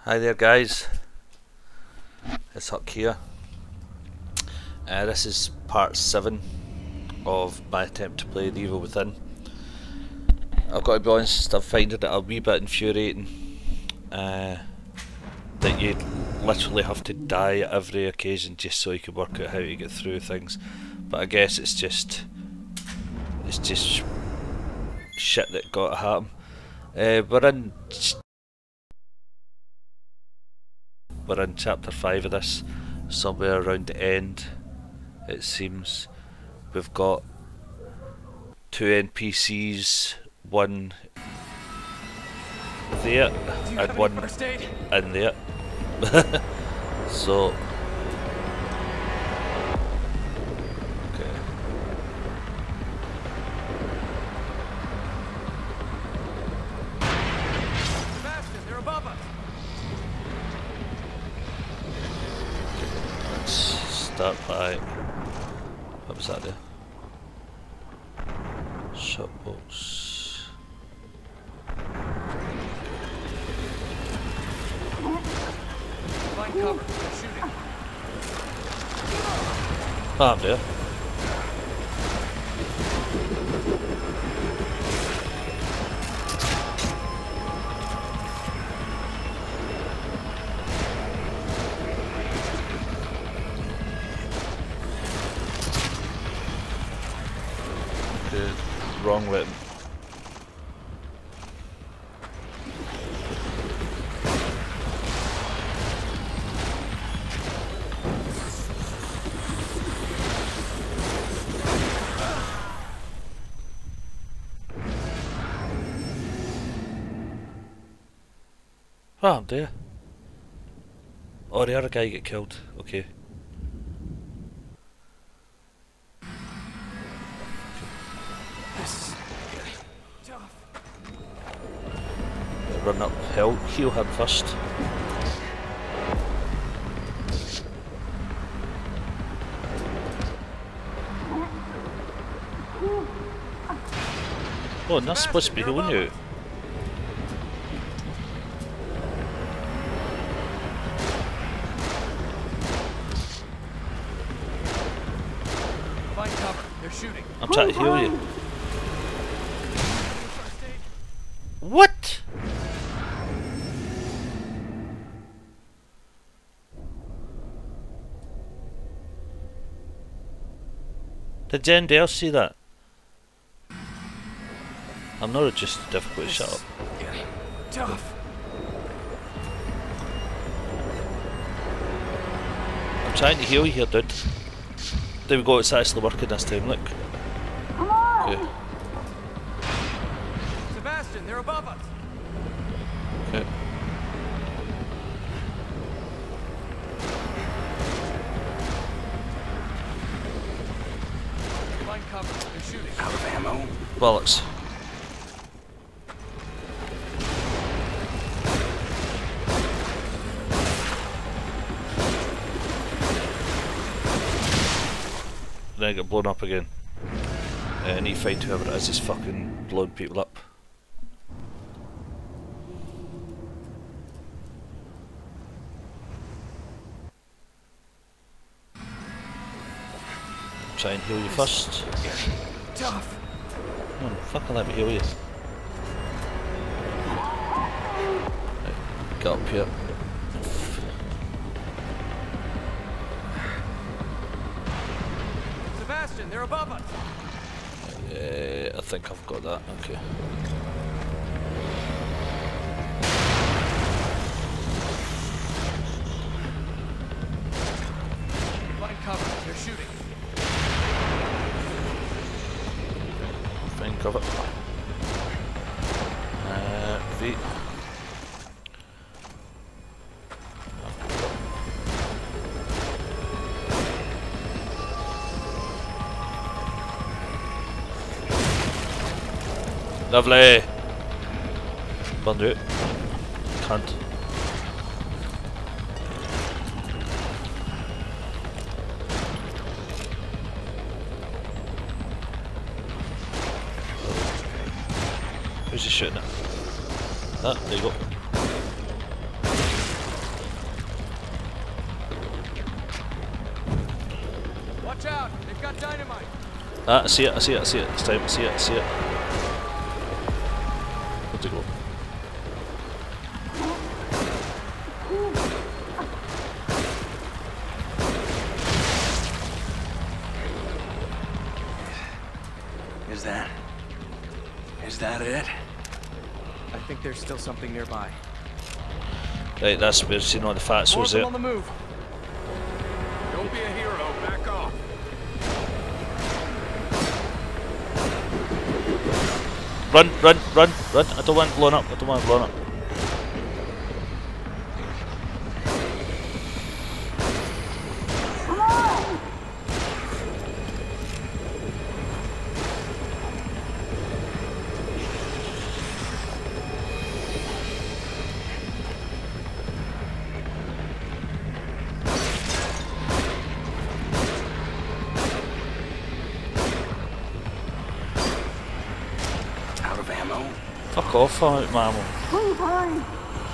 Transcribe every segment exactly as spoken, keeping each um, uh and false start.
Hi there guys, it's Huck here. Uh, this is part seven of my attempt to play The Evil Within. I've got to be honest, I'm finding it a wee bit infuriating uh, that you literally have to die at every occasion just so you can work out how to get through things. But I guess it's just it's just sh shit that got to happen. Uh, we're in we're in chapter five of this, somewhere around the end. It seems we've got two N P Cs, one there and one in there. So okay. Sebastian, they're above us. Let's start by, what was that there? Shotbox. Find cover. They're shooting. Ah, I'm there. Okay, wrong weapon. Oh, I'm there. Oh, the other guy get killed. Okay. This is tough. Run uphill, heal him first. Oh, and that's supposed to be healing you. Find cover. They're shooting. I'm trying to heal you. What? Did anybody else see that? I'm not just difficult to shut up. Tough. I'm trying to heal you here, dude. There we go, it's actually working this time, look. Okay. Sebastian, they're above us. Okay. Find cover. They're shooting. Out of ammo. Bollocks. Then I get blown up again. Uh, I need to find whoever it is that's fucking blowing people up. Try and heal you first. Tough. Come on, fucking let me heal you. Right, get up here. Sebastian, they're above us. Uh, I think I've got that, okay. Find cover. They're shooting. Find cover. Uh, V. Lovely! Burned out. Cunt. Who's he shooting at? Ah, there you go. got dynamite. Ah, I see it, I see it, I see it. This time, I see it, I see it. Where'd it go? Is that... Is that it? I think there's still something nearby. Right, that's where you know the fat More was of them there. on the move. Don't be a hero. Back off. Run, run, run, run. I don't want it blown up. I don't want it blown up. Out of ammo? Fuck off, I'm out of my ammo. Please hurry!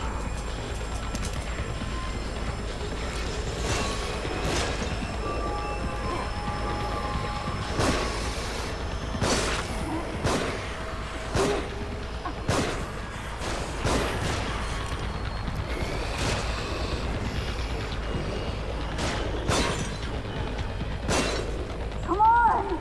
Come on!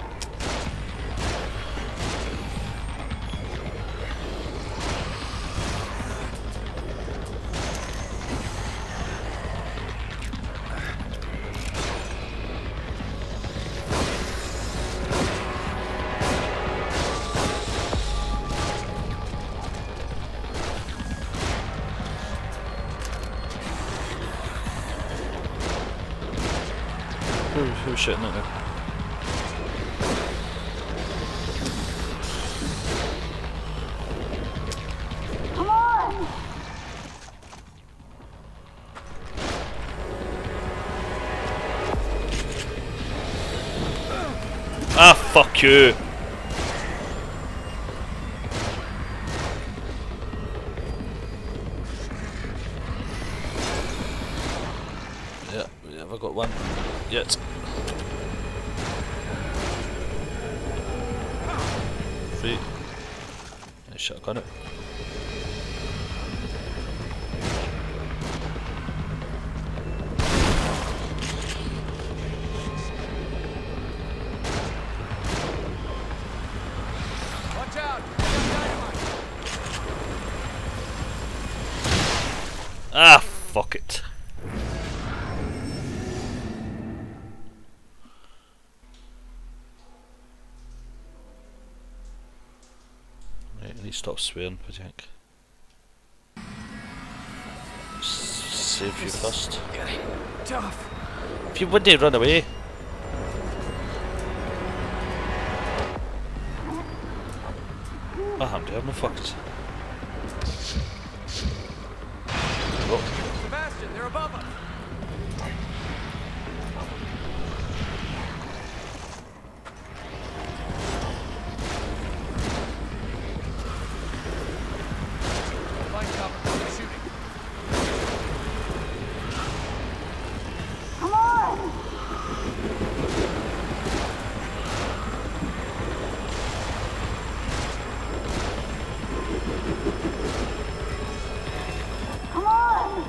Who, who's shooting at me? Come on! Ah, fuck you! Yeah, have I got one? Yet. Three. I shotgun it. Watch out. I got dynamite. Ah, fuck it. Right, I need to stop swearing, what do you think? S- Save you first. Getting tough. If you wouldn't run away. What happened to him? No fucked. Oh, Sebastian, they're above us. Find cover. They're shooting. Come on! Come on!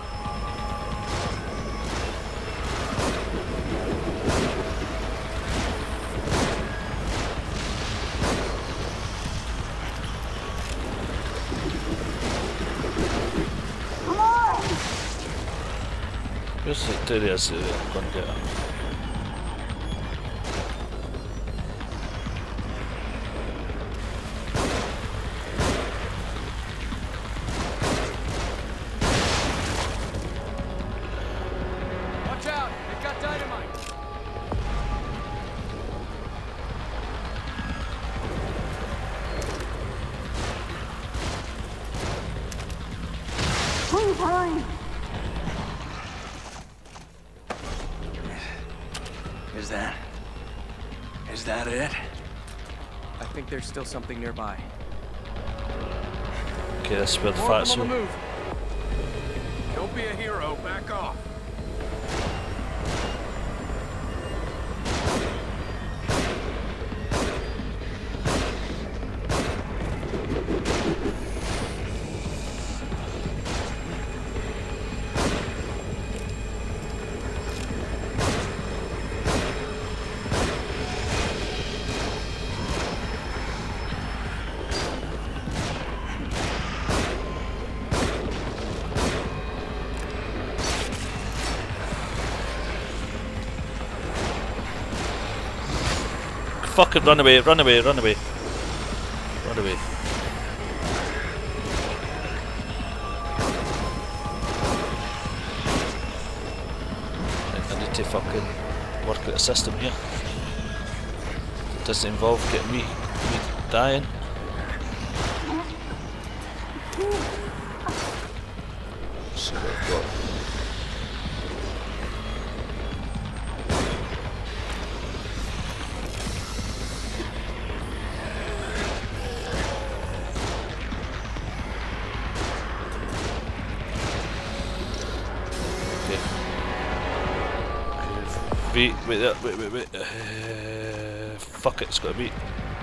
Come on! where's the there he is, uh, I'm gonna get him. Watch out. They've got dynamite. Please hurry! Is that... Is that it? I think there's still something nearby. Okay, this is where the More of fat's them on the are. move. Don't be a hero. Back off. fucking run away, run away, run away. Run away. I need to fucking work out a system here. It doesn't involve getting me, me dying. So what I've got. Wait, wait, wait, wait, wait, wait. Uh, fuck it, it's gotta be.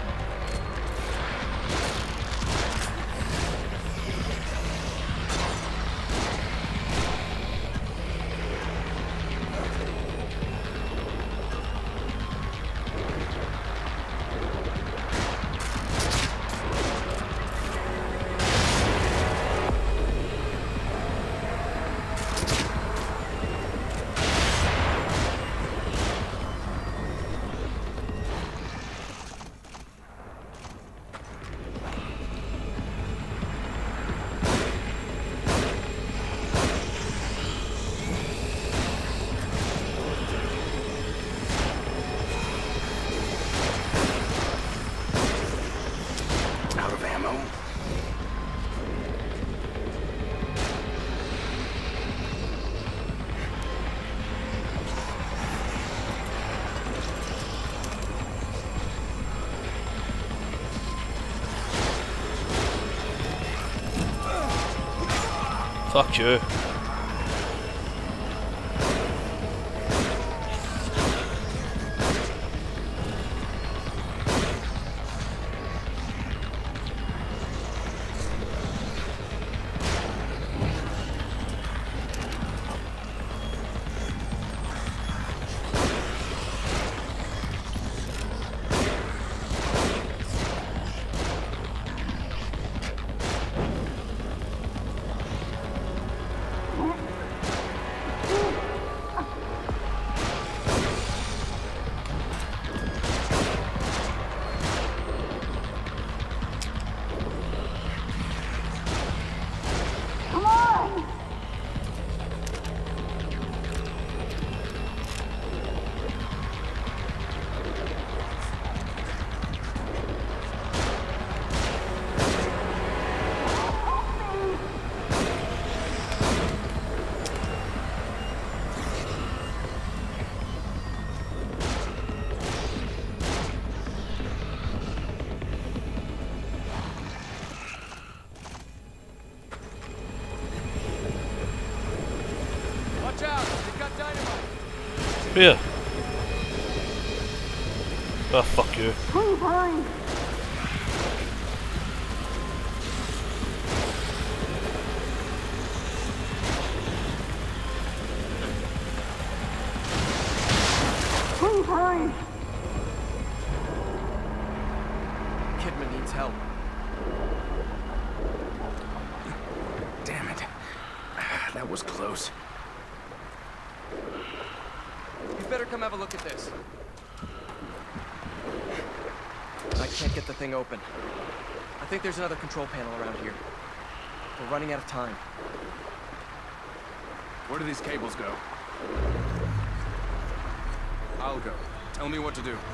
Fuck you. Watch out! They've got dynamite! Where? Oh, fuck you. Please hurry. Please hurry. Kidman needs help. Damn it. That was close. You better come have a look at this. I can't get the thing open. I think there's another control panel around here. We're running out of time. Where do these cables go? I'll go. Tell me what to do.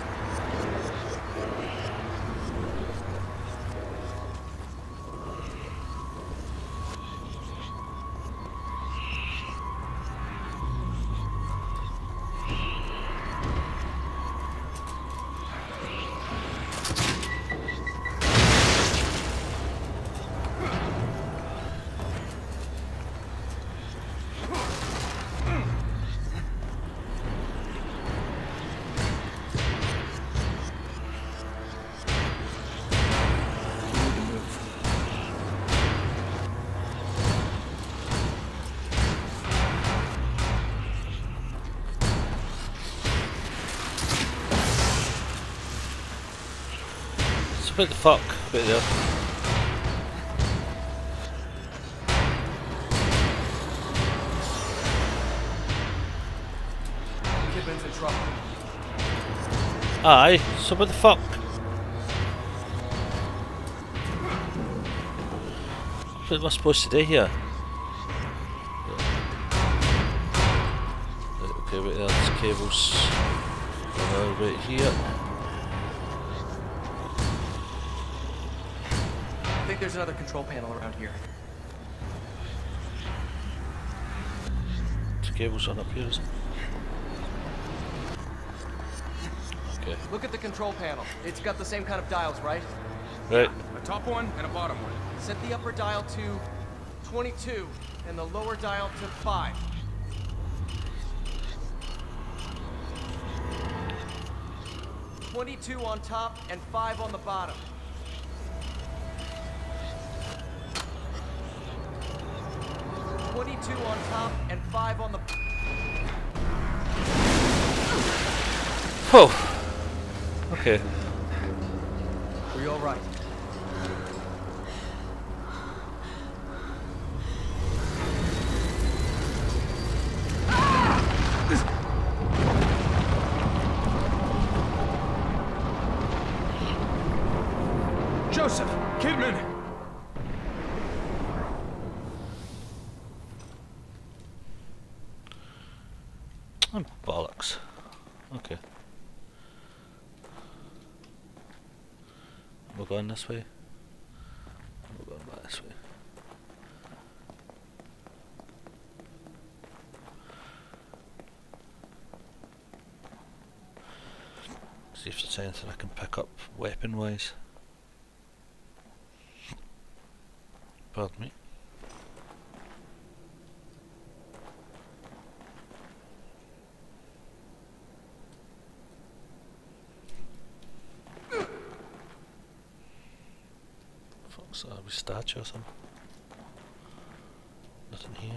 So what the fuck? Wait there. Kidman's in trouble. Aye, so what the fuck? What am I supposed to do here? Right, okay, wait there, there's cables. Another right here. I think there's another control panel around here. There's cables on up here, is it? Okay. Look at the control panel. It's got the same kind of dials, right? Right. A top one and a bottom one. Set the upper dial to twenty-two and the lower dial to five. twenty-two on top and five on the bottom. twenty-two on top and five on the... Oh. Okay. Are you all right? Joseph! Kidman! Oh, bollocks. Okay. We're going this way. We're going back this way. See if there's anything I can pick up weapon wise. Pardon me. Fuck's that, a wee statue or something? Nothing here.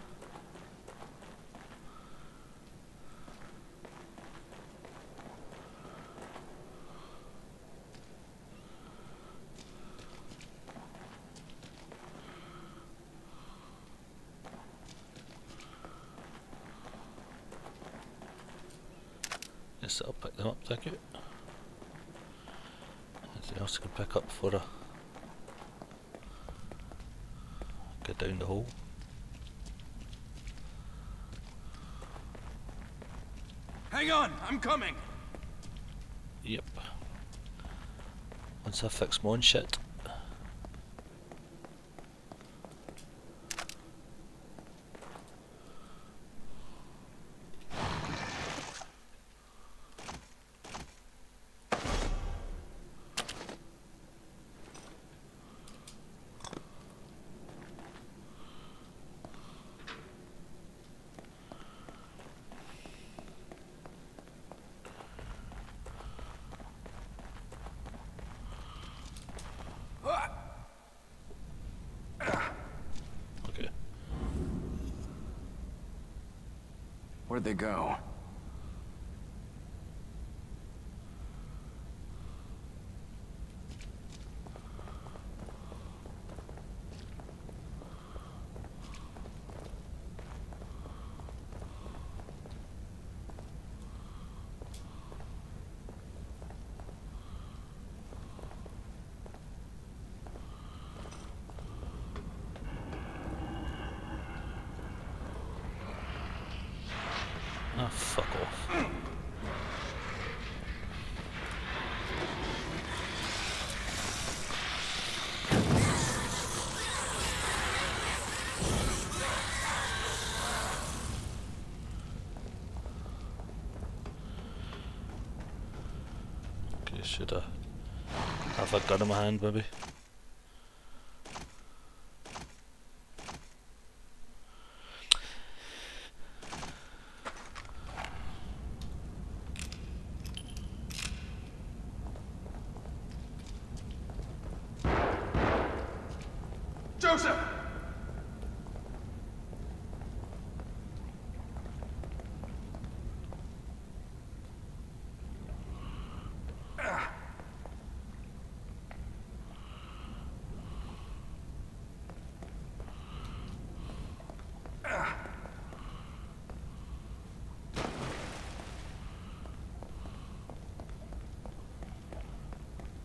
Yes, I'll pick them up, thank you. Anything else I can pick up for a get down the hole? Hang on, I'm coming! Yep. Once I fix my own shit. Okay. Where'd they go? Ah, fuck off. Okay, should I have a gun in my hand, maybe? Joseph!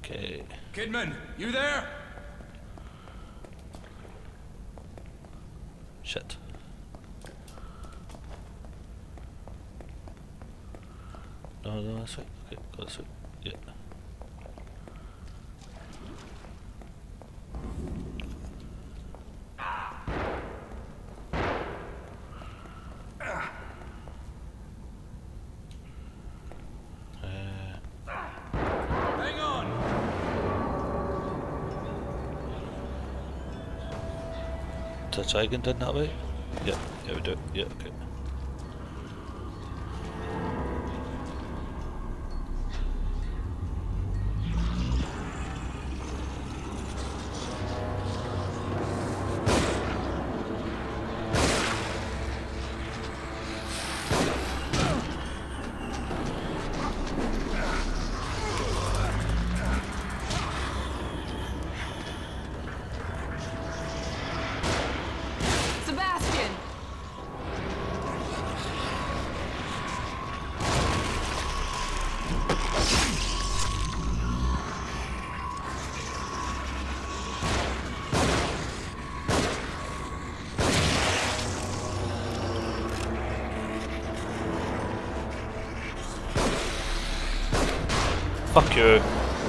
Okay. Kidman, you there? Shit. No, no, that's right. Okay, go this way. Yeah. Hang on. Did I try again down that way? Yeah, yeah we do. Yeah, okay. Sebastian! Fuck you.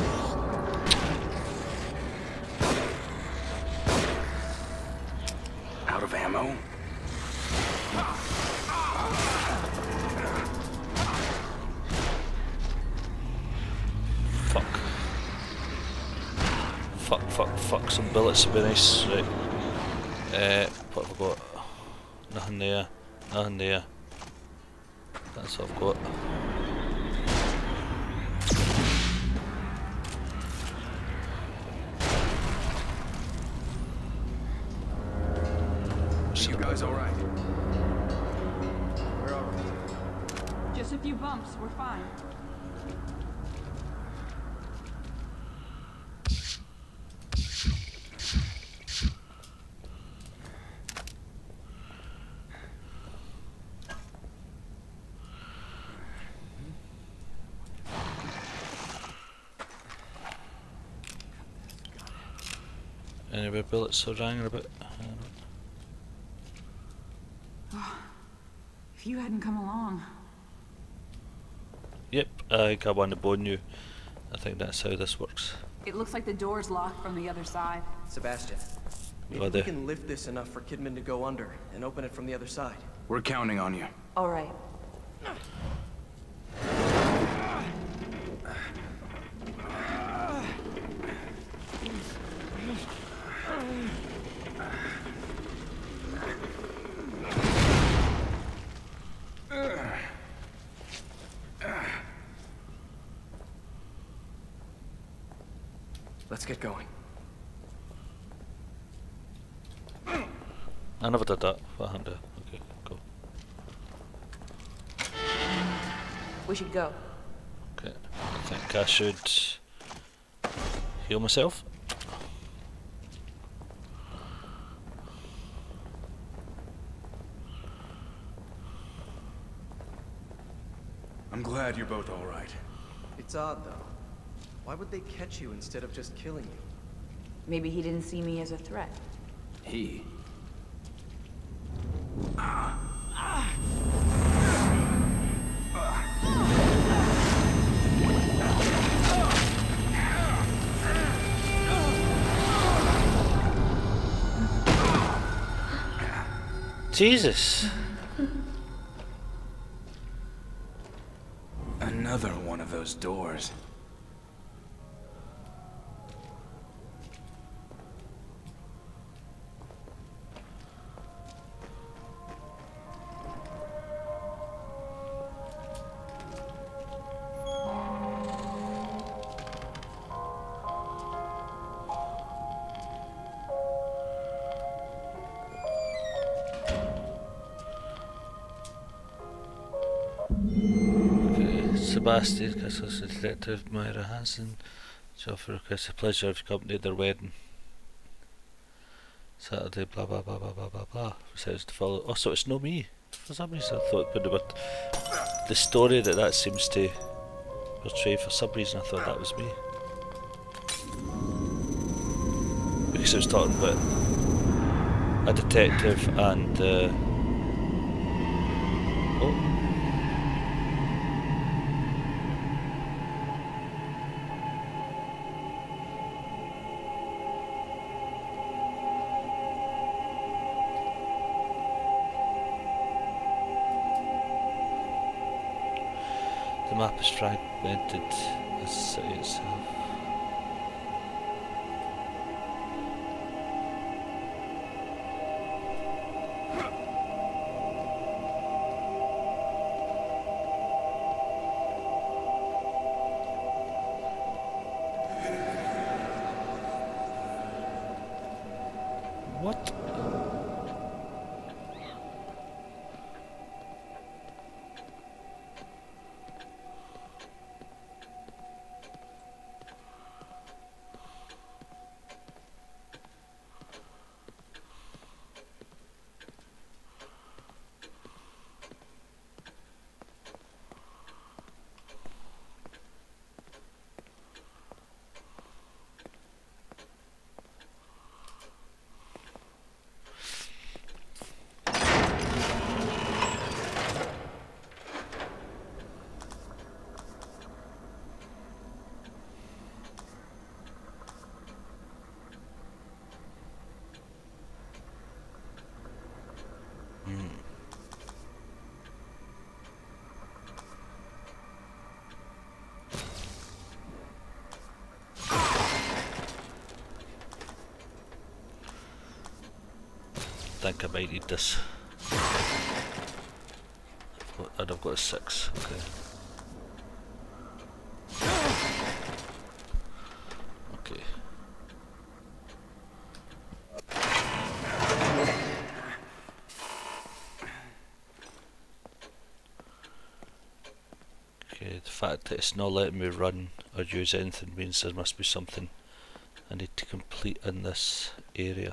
Out of ammo? Fuck. Fuck, fuck, fuck. Some bullets would be nice. Right. Uh, what have I got? Nothing there. Nothing there. That's what I've got. You guys all right? We're all right. Just a few bumps, we're fine. Any more bullets are rang about? If you hadn't come along. Yep, I think I want to bone you. I think that's how this works. It looks like the door's locked from the other side. Sebastian, maybe Oh, we there. can lift this enough for Kidman to go under and open it from the other side. We're counting on you. All right. Let's get going. I never did that. What happened to? Okay, go. We should go. Okay, I think I should heal myself. I'm glad you're both all right. It's odd, though. Why would they catch you instead of just killing you? Maybe he didn't see me as a threat. He? Jesus! Another one of those doors. Sebastian, Castle Detective Myra Hansen, Joffrey requests the pleasure of your company at their wedding. Saturday, blah blah blah blah blah blah blah. Says to follow. Oh, so it's no me. For some reason, I thought it would the story that that seems to portray. For some reason, I thought that was me. because it was talking about a detective and uh, oh. The map is fragmented as the city itself. What? I think I might need this. And I've got a six, okay. Okay. Okay, the fact that it's not letting me run or use anything means there must be something I need to complete in this area.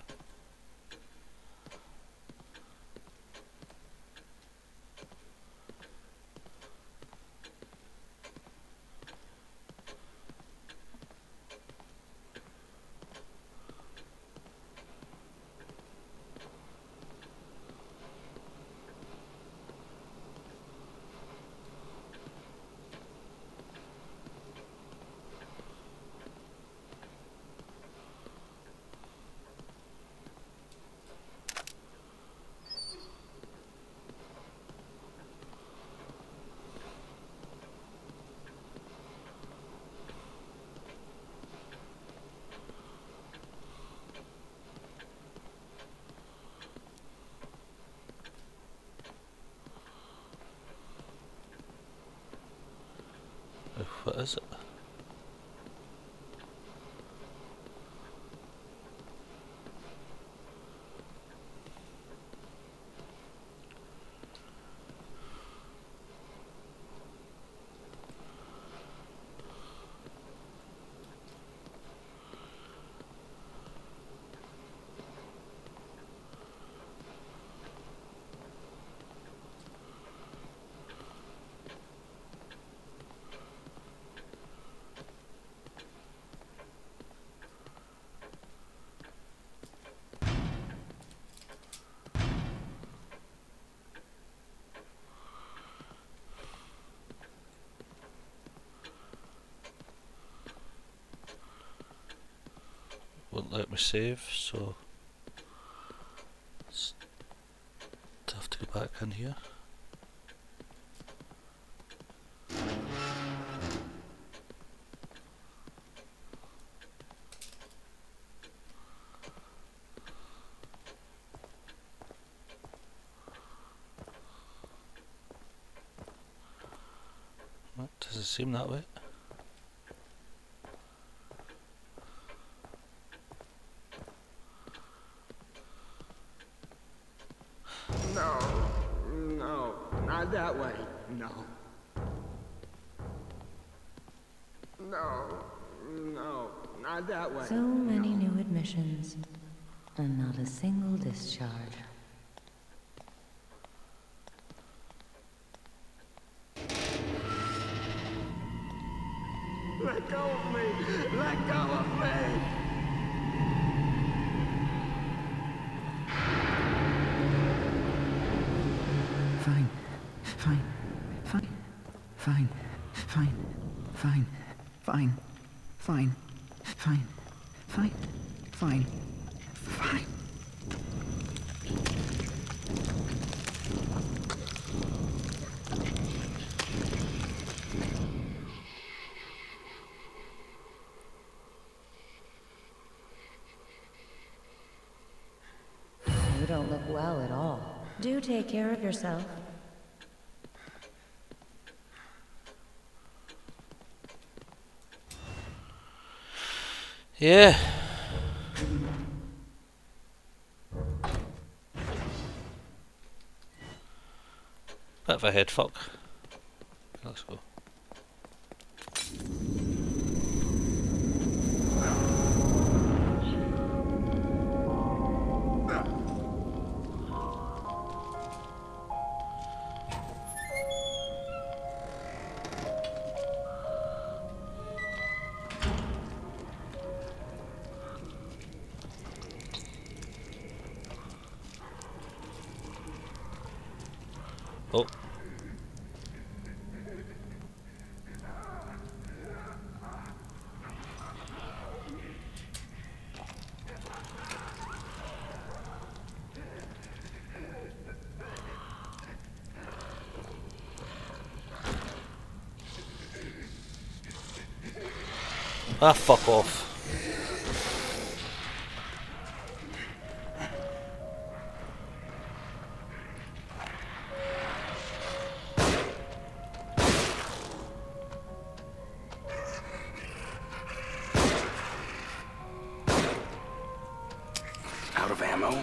What is it? Won't let me save, so just have to go back in here. What, does it seem that way? No, no, not that way. No. No, no, not that way. So many no. new admissions, and not a single discharge. Let go of me! Let go of me! fine, fine, fine, fine, fine, fine, fine, fine, fine, fine, fine, fine. You don't look well at all. Do take care of yourself. Yeah. Bit of a head fuck. Let's go. Oh. Ah, fuck off. Out of ammo?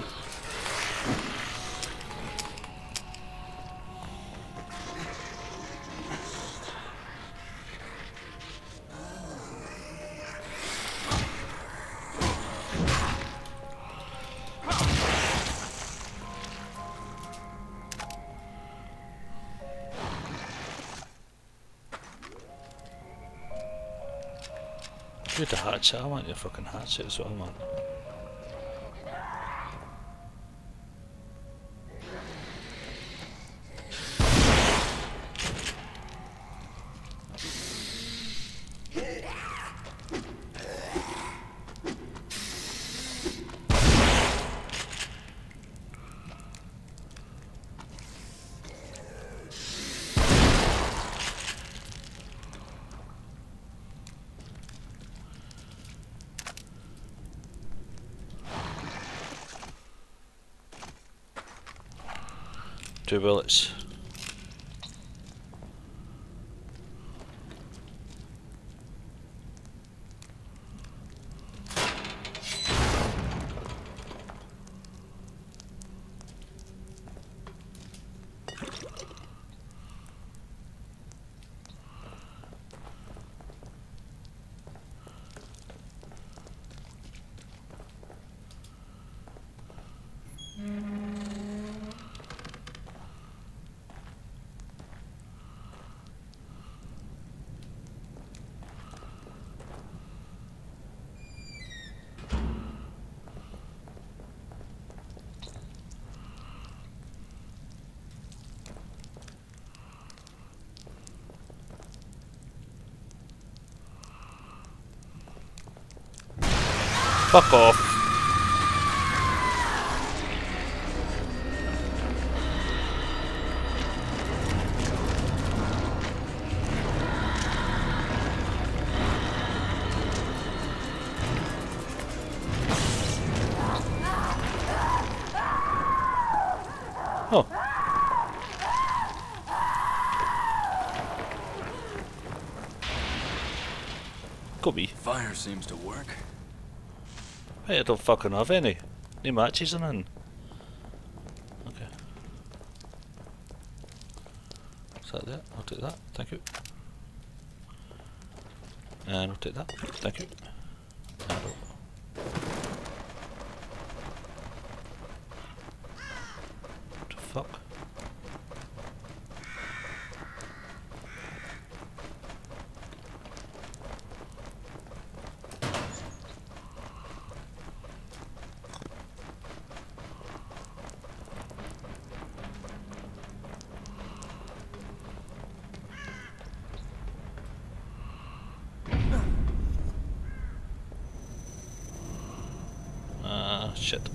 Good to hatchet. I want your fucking hatchet as well, man. Two bullets. Fuck off. Oh. Could be. Fire seems to work. Hey, I don't fucking have any. Any matches or nothing. Okay. Is that there? I'll take that. Thank you. And I'll take that. Thank you. And I'll what the fuck? Shit.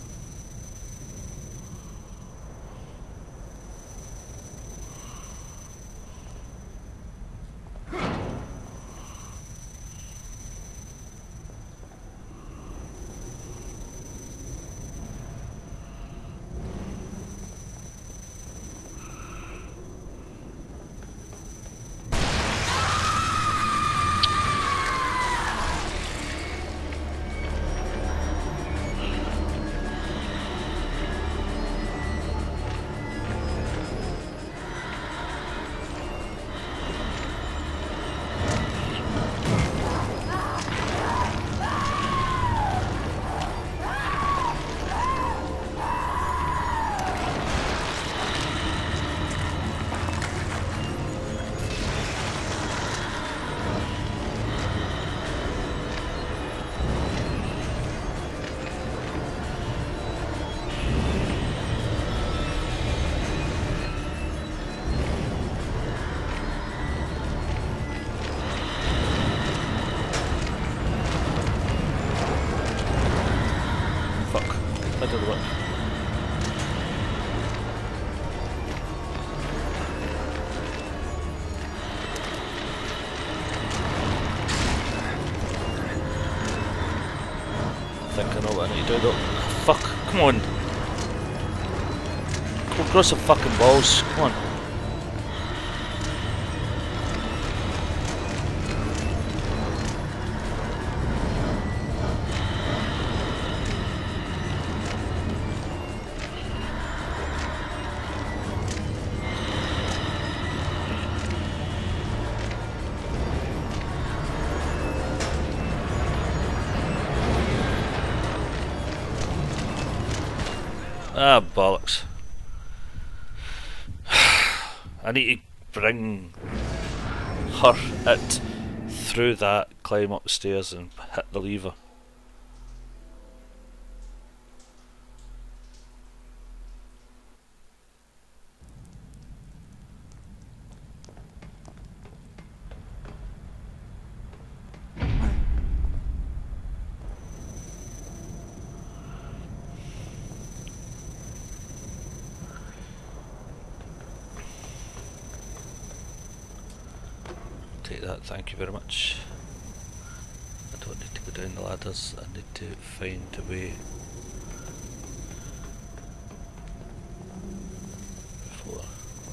That didn't work. I think I know what I need to do though. Fuck, come on. Go grow some fucking balls, come on. Ah, bollocks. I need to bring her it through that, climb upstairs and hit the lever. Take that, thank you very much. I don't need to go down the ladders, I need to find a way before.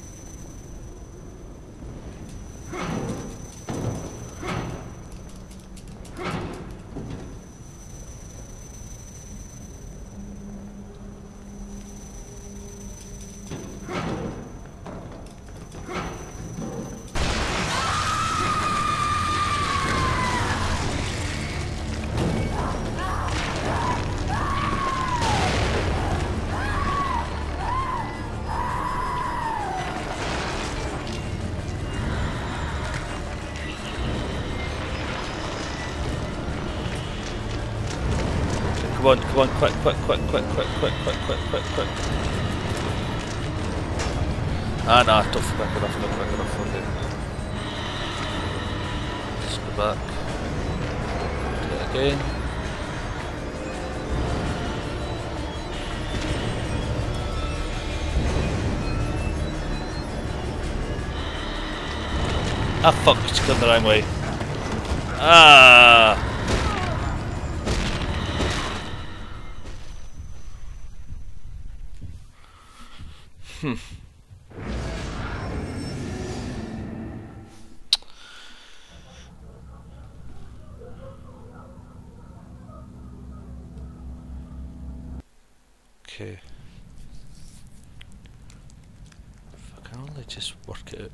Come on, come on, quick, quick, quick, quick, quick, quick, quick, quick, quick, quick. Ah, nah, don't quick enough, not quick enough, okay. Just go back. Do it again. Ah, fuck, it's gone the wrong way. Ah! Hmm. Okay. If I can only just work it out.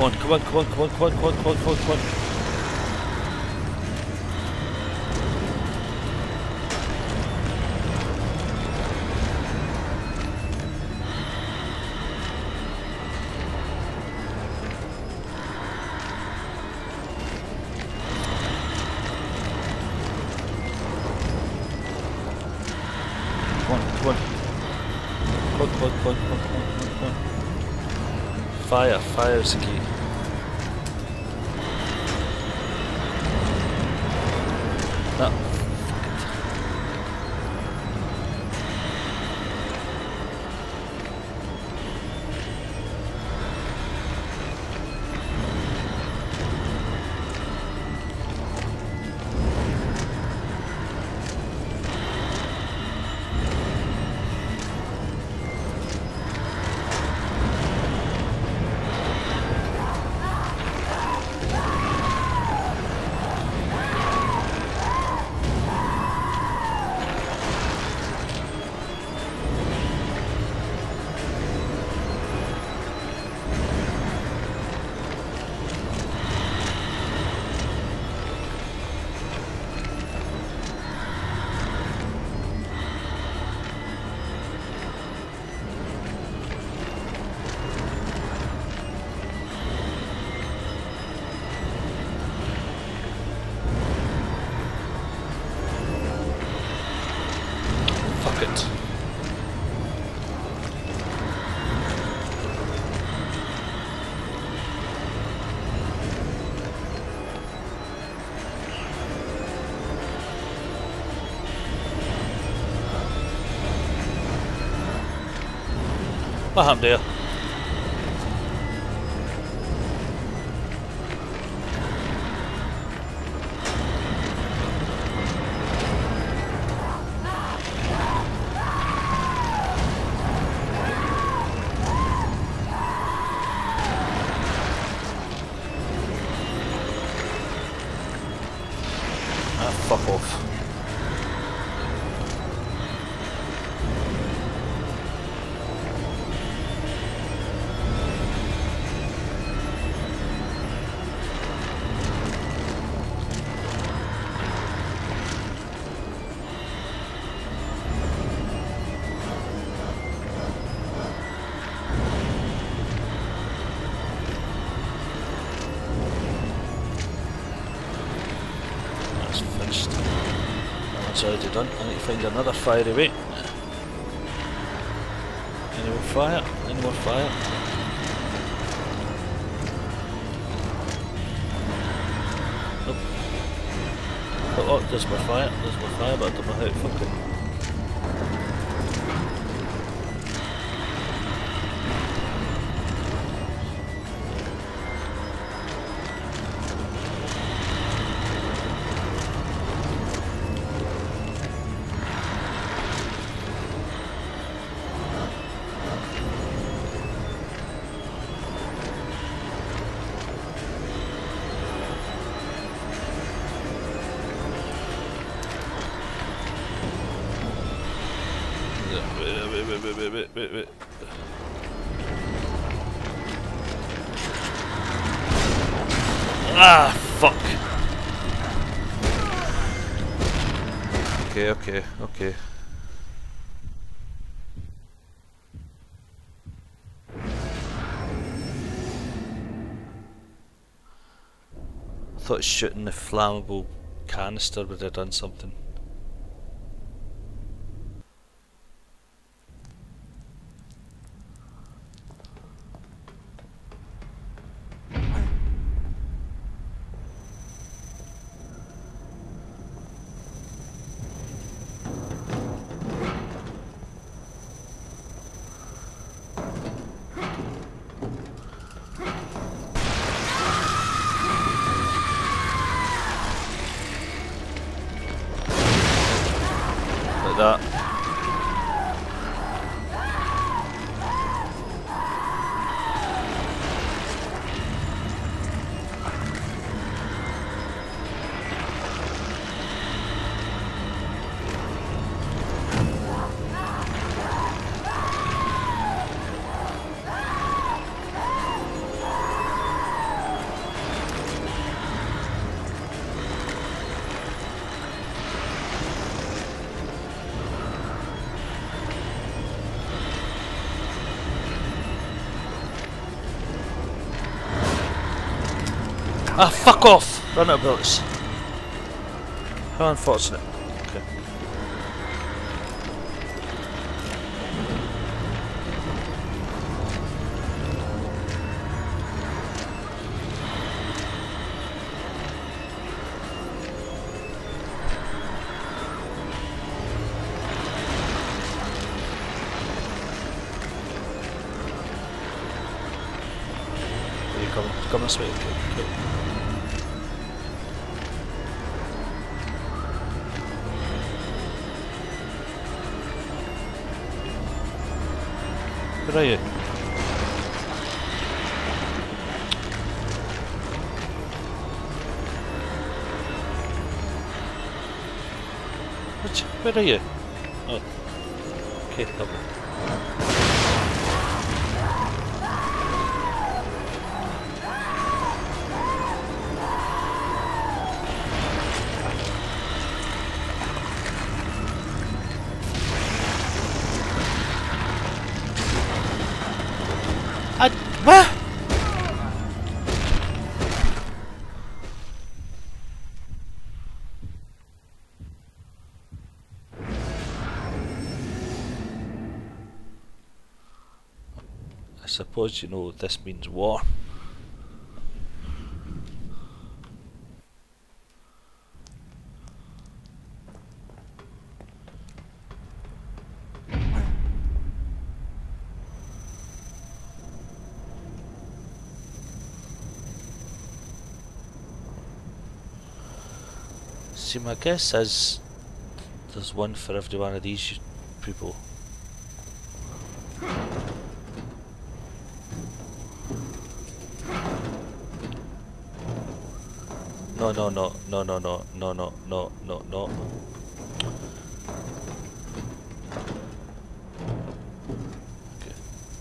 Come on, come on, come on, come on, come on, come on, come on, come on, come on. Come on, come on. Come on, come on, come on, come on, come on, come on. Fire, fire is the key. No. Fuck it. What happened there? Ah, fuck off. That's finished. That one's already done. I need to find another fiery way. Any more fire? Any more fire? Nope. Oh, oh, there's more fire. There's more fire, but I don't know how to fucking. Wait, wait, wait, wait, wait, wait, wait. Ah, fuck. Okay, okay, okay. I thought shooting the flammable canister would have done something. Ah, fuck off! Run out of bullets. How unfortunate. Okay. Are you coming? Coming this way? Okay, okay. Where are you? Which, where are you? Oh. Okay, lovely. I, where? I suppose you know this means war. See, my guess is there's one for every one of these people. No, no, no, no, no, no, no, no, no, no, no. Okay.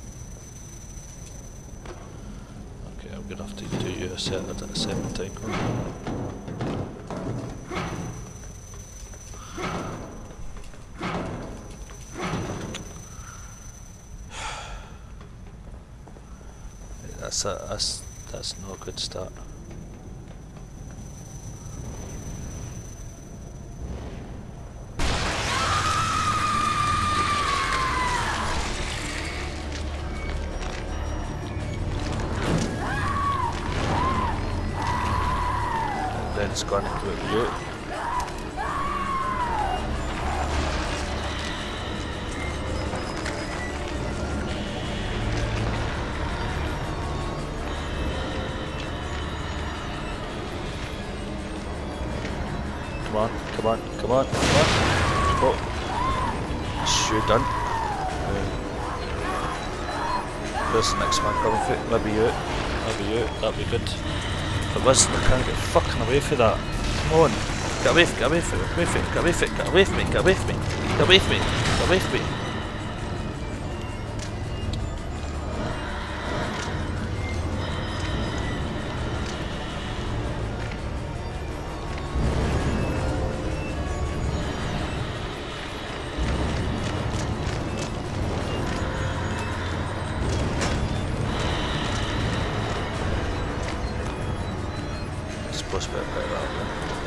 Okay, I'm gonna have to do you a set at a second time. That's a, that's that's not a good start. And then it's gone into a view. Come on, come on, come on, come on. Oh. Sure done. Uh, where's the next man coming for? Maybe you. Maybe you. That'd be good. If it wasn't, I can't get fucking away from that. Come on. Get away, get away from it, away from it, get away from it, get away from me, get away from me, get away from me, get away from me. Supposed to be about that one.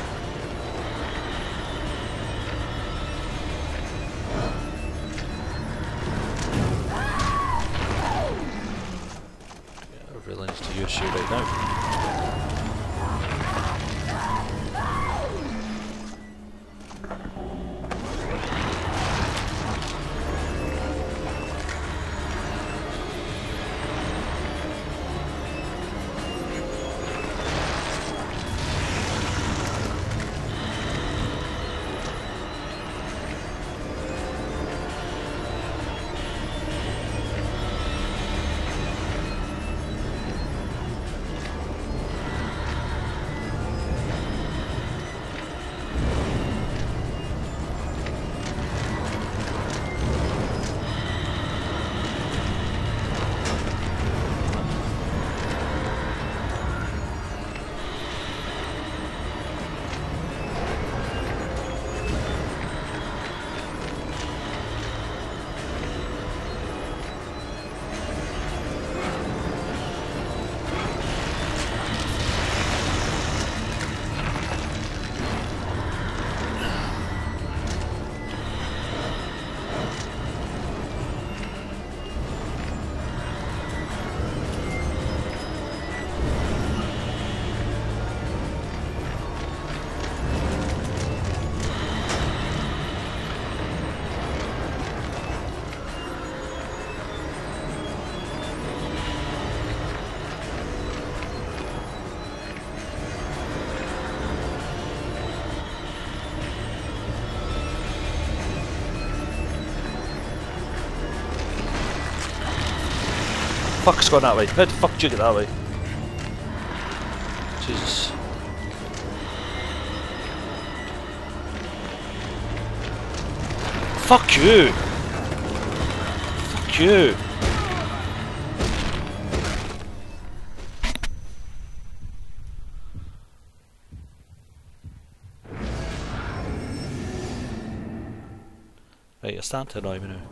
Yeah, I really need to use you right now. fuck's gone that way? How the fuck did you get that way? Jesus. Fuck you! Fuck you! Right, you're starting to annoy me now.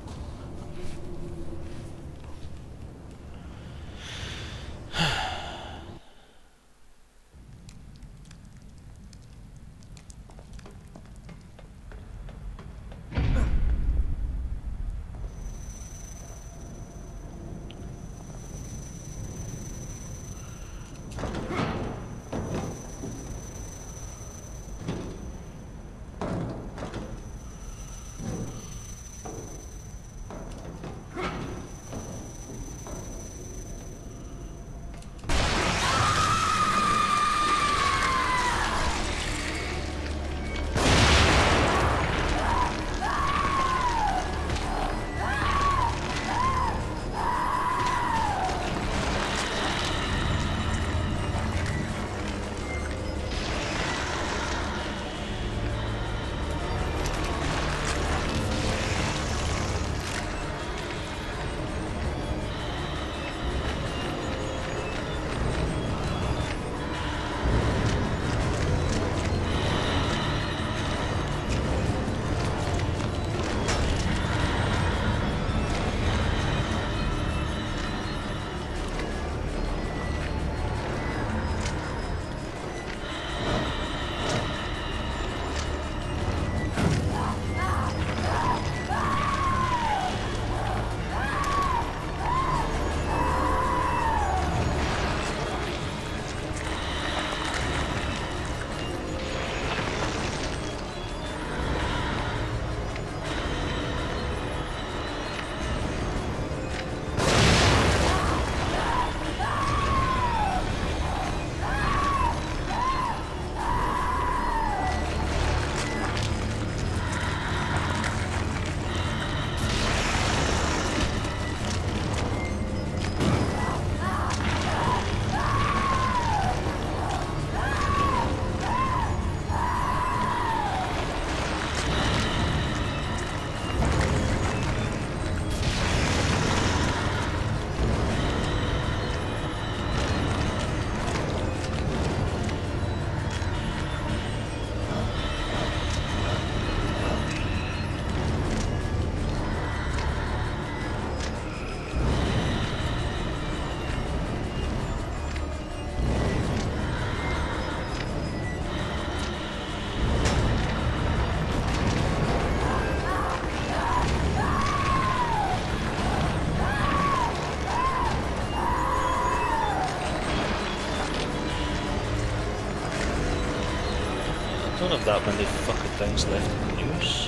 I don't have that many fucking things left in use.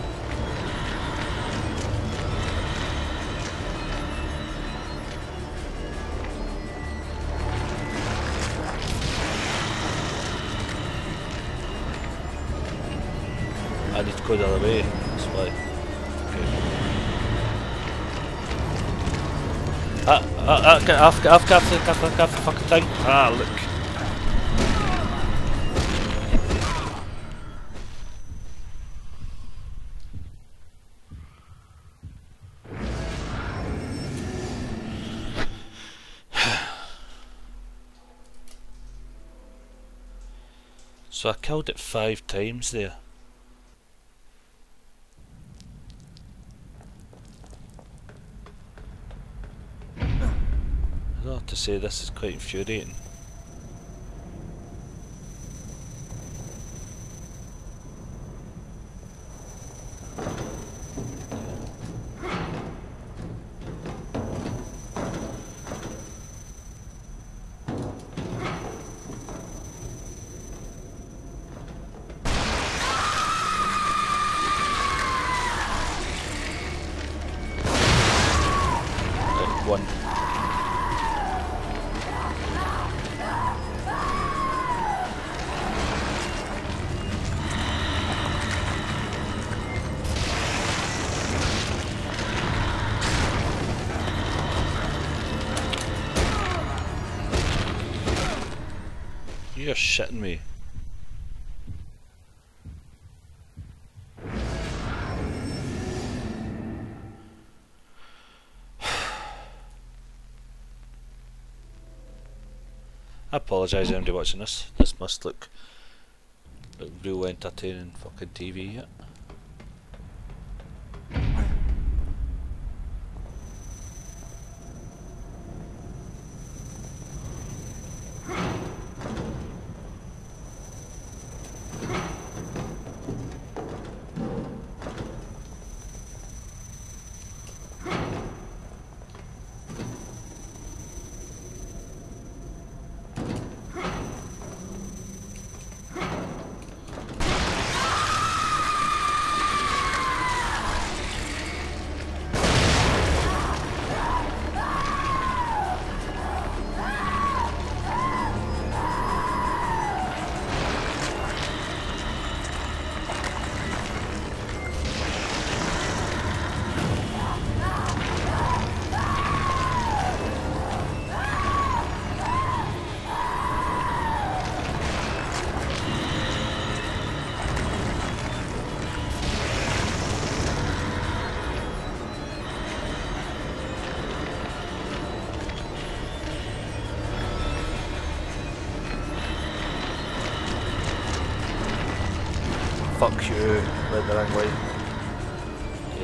I need to go the other way, that's why. Okay. Ah, ah, ah, get off, get off, get off, get off, get off the fucking thing. Ah, look. So I killed it five times there. I don't have to say this is quite infuriating. One. You're shitting me. I apologise to anybody watching this. This must look like real entertaining fucking T V, yeah. Fuck you, went the wrong way. Yeah.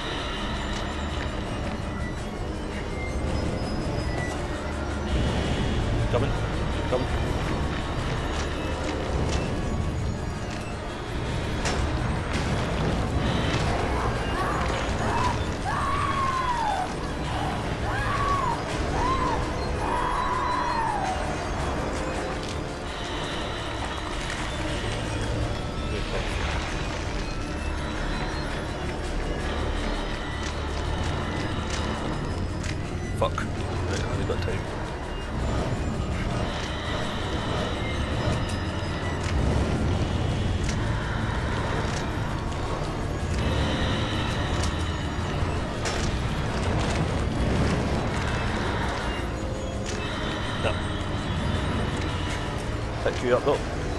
Coming, coming. Fuck. Right, I've only got time. No. Pick you up though.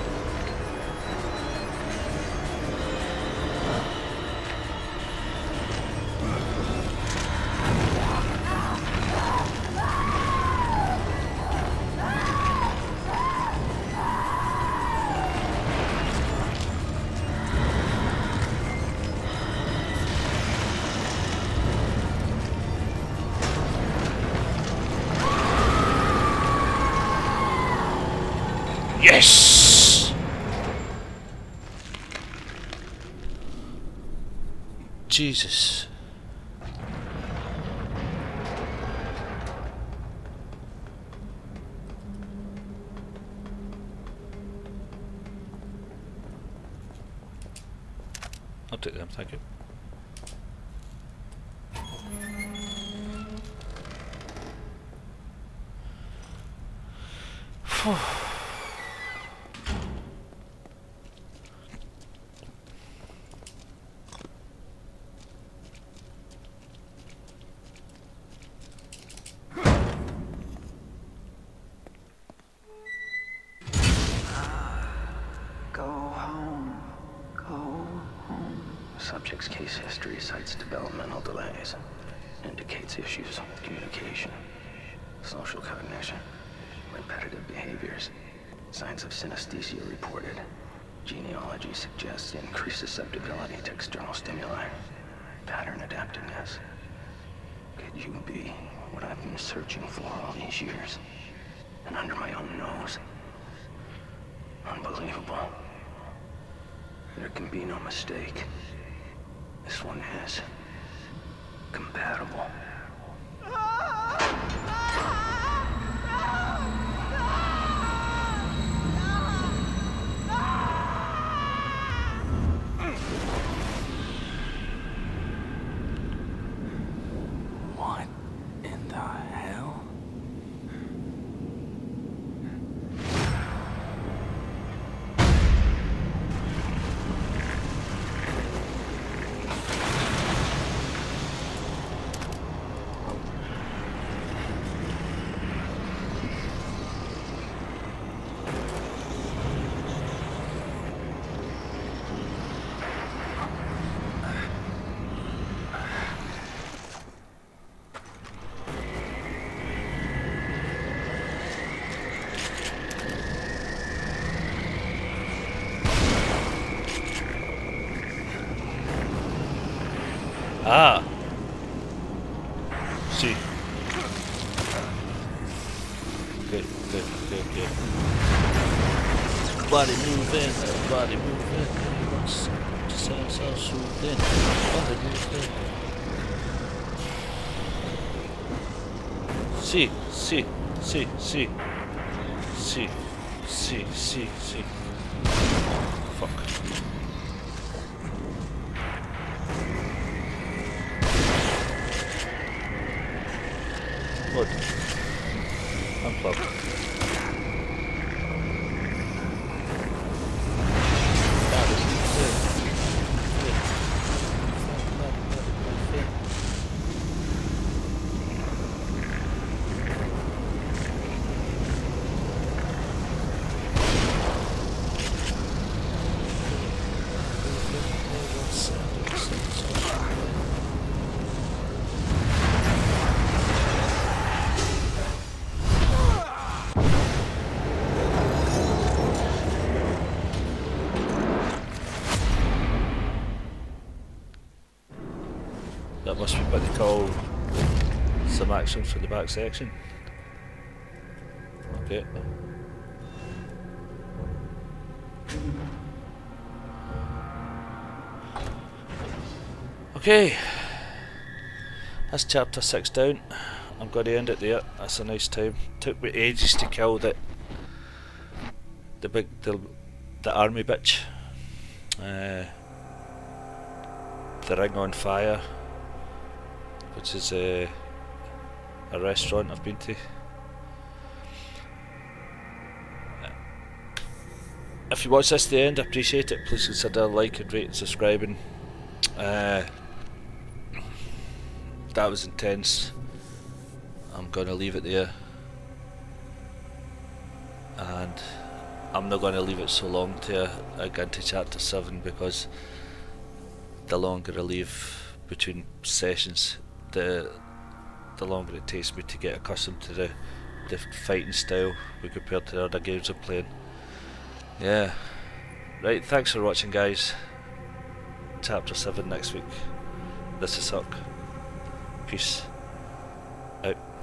Yes! Jesus. I'll take them, thank you. Phew. Subject's case history cites developmental delays, indicates issues with communication, social cognition, repetitive behaviors, signs of synesthesia reported. Genealogy suggests increased susceptibility to external stimuli, pattern adaptiveness. Could you be what I've been searching for all these years, and under my own nose? Unbelievable. There can be no mistake. This one is compatible. What in the hell? See. Good, good, good, good. Body moving, body moving. What's just ourselves soothing. Body moving. See, see, see, see. See, see, see, see. Fuck. Look. Unplug. That is good. Good. That must be what they call some action for the back section. Okay. Okay. That's chapter six down. I'm going to end it there. That's a nice time. Took me ages to kill that the big the the army bitch. Uh, the Ring on Fire, which is a, a restaurant I've been to. If you watch this to the end, I appreciate it. Please consider liking, rating, subscribing. Uh, that was intense. I'm gonna leave it there, and I'm not gonna leave it so long to uh, get into chapter seven, because the longer I leave between sessions, the the longer it takes me to get accustomed to the the fighting style when compared to the other games I'm playing. Yeah. Right, thanks for watching, guys. Chapter seven next week. This is Huck. Peace out.